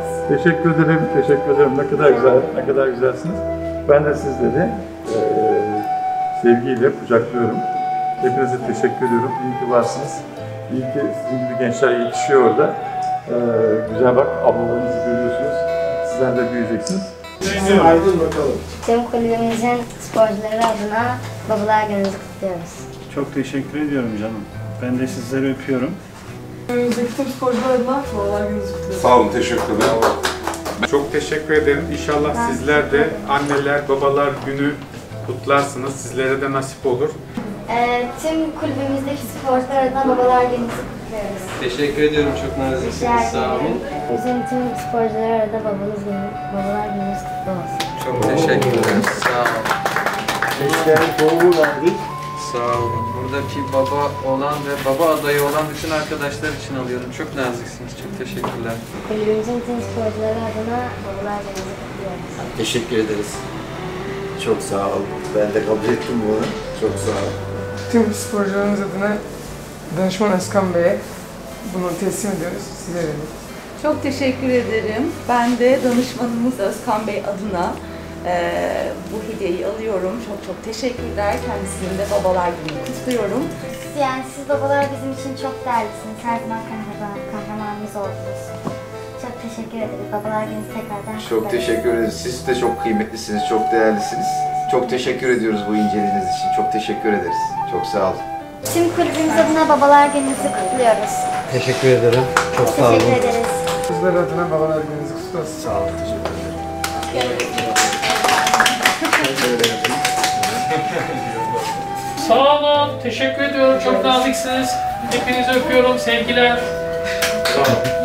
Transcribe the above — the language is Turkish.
Teşekkür ederim, teşekkür ederim. Ne kadar güzel, ne kadar güzelsiniz. Ben de sizleri sevgiyle kucaklıyorum. Hepinize teşekkür ediyorum. İyi ki varsınız. İyi ki sizin gibi gençler yetişiyor orada. Güzel bak, ablalarınızı görüyorsunuz. Sizler de büyüyeceksiniz. Aydın bakalım. Tüm kulübümüzün sporcuları adına Babalar Günü'nüzü kutluyoruz. Çok teşekkür ediyorum canım. Ben de sizleri öpüyorum. Önümüzdeki tüm sporcular adına Babalar Günü'nüzü kutluyoruz. Sağ olun, teşekkür ederim. Çok teşekkür ederim. İnşallah sizler de anneler, babalar günü kutlarsınız. Sizlere de nasip olur. Tüm kulübümüzdeki sporcular adına Babalar Günü'nüzü kutluyoruz. Teşekkür ediyorum, çok naziksiniz, sağ olun. Bizim tüm sporcular adına Babalar Günü'nüz kutlu olsun. Çok teşekkür ederim, sağ olun. Gençlerin çoğu verdik. Sağ olun. Buradaki baba olan ve baba adayı olan bütün arkadaşlar için alıyorum. Çok naziksiniz, çok teşekkürler. Kulübümüzün tüm sporcuları adına Babalar Günü'nüzü kutluyoruz. Teşekkür ederiz. Çok sağ ol. Ben de kabul ettim bunu. Çok sağ ol. Tüm sporcularımız adına Danışman Özkan Bey'e bunu teslim ediyoruz. Size verelim. Çok teşekkür ederim. Ben de danışmanımız Özkan Bey adına bu hediyeyi alıyorum. Çok çok teşekkürler. Kendisinin de Babalar Günü'nü kutluyorum. Yani siz babalar bizim için çok değerlisiniz. Her zaman kahramanımız oldunuz. Çok teşekkür ederiz. Babalar Günü tekrardan Çok kutlarız. teşekkür ederiz. Siz de çok kıymetlisiniz, çok değerlisiniz. Çok teşekkür ediyoruz bu inceliğiniz için. Çok teşekkür ederiz. Çok sağ olun. Tüm kulübümüz adına Babalar Günü'nüzü kutluyoruz. Teşekkür ederim. Çok sağ olun. Teşekkür ederiz. Sporcular adına Babalar Günü'nüzü kutlu olsun. Sağ olun. Teşekkür ederim. Sağ olun, teşekkür ediyorum. Çok naziksiniz. Hepinizi öpüyorum. Sevgiler. Sağ olun.